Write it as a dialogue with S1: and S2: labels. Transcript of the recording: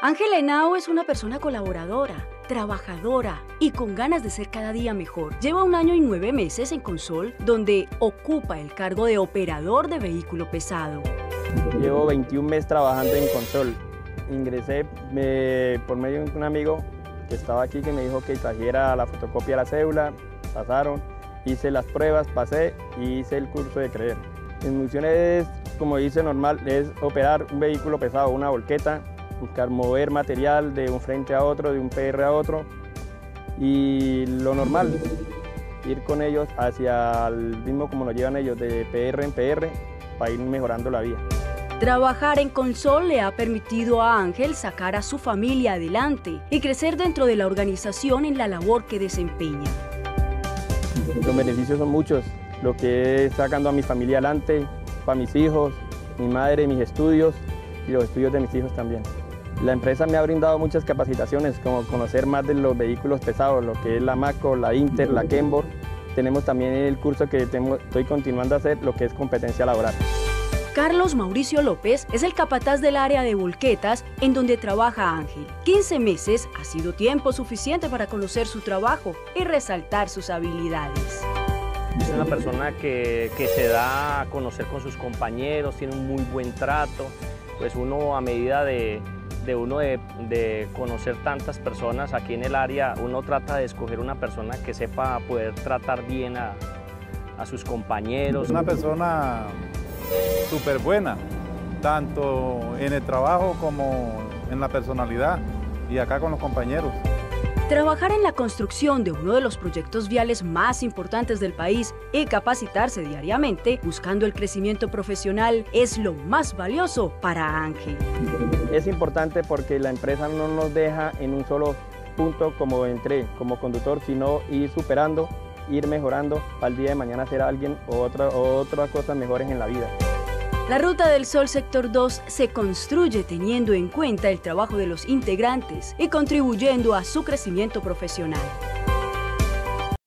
S1: Ángel Henao es una persona colaboradora, trabajadora y con ganas de ser cada día mejor. Lleva 1 año y 9 meses en Consol, donde ocupa el cargo de operador de vehículo pesado.
S2: Llevo 21 meses trabajando en Consol. Ingresé por medio de un amigo que estaba aquí que me dijo que trajera la fotocopia de la cédula. Pasaron, hice las pruebas, pasé y hice el curso de creer. Mi función es, como dice normal, es operar un vehículo pesado, una volqueta, buscar mover material de un frente a otro, de un PR a otro, y lo normal, ir con ellos hacia el ritmo como lo llevan ellos, de PR en PR, para ir mejorando la vía.
S1: Trabajar en Consol le ha permitido a Ángel sacar a su familia adelante y crecer dentro de la organización en la labor que desempeña.
S2: Los beneficios son muchos, lo que es sacando a mi familia adelante, para mis hijos, mi madre, mis estudios y los estudios de mis hijos también. La empresa me ha brindado muchas capacitaciones, como conocer más de los vehículos pesados, lo que es la Maco, la Inter, la Kenworth. Tenemos también el curso que estoy continuando a hacer, lo que es competencia laboral.
S1: Carlos Mauricio López es el capataz del área de volquetas en donde trabaja Ángel. 15 meses ha sido tiempo suficiente para conocer su trabajo y resaltar sus habilidades.
S3: Es una persona que se da a conocer con sus compañeros, tiene un muy buen trato. Pues uno, a medida de conocer tantas personas aquí en el área, uno trata de escoger una persona que sepa poder tratar bien a sus compañeros.
S4: Una persona súper buena, tanto en el trabajo como en la personalidad y acá con los compañeros.
S1: Trabajar en la construcción de uno de los proyectos viales más importantes del país y capacitarse diariamente buscando el crecimiento profesional es lo más valioso para Ángel.
S2: Es importante porque la empresa no nos deja en un solo punto como entré, como conductor, sino ir superando, ir mejorando para el día de mañana ser alguien o otras cosas mejores en la vida.
S1: La Ruta del Sol Sector 2 se construye teniendo en cuenta el trabajo de los integrantes y contribuyendo a su crecimiento profesional.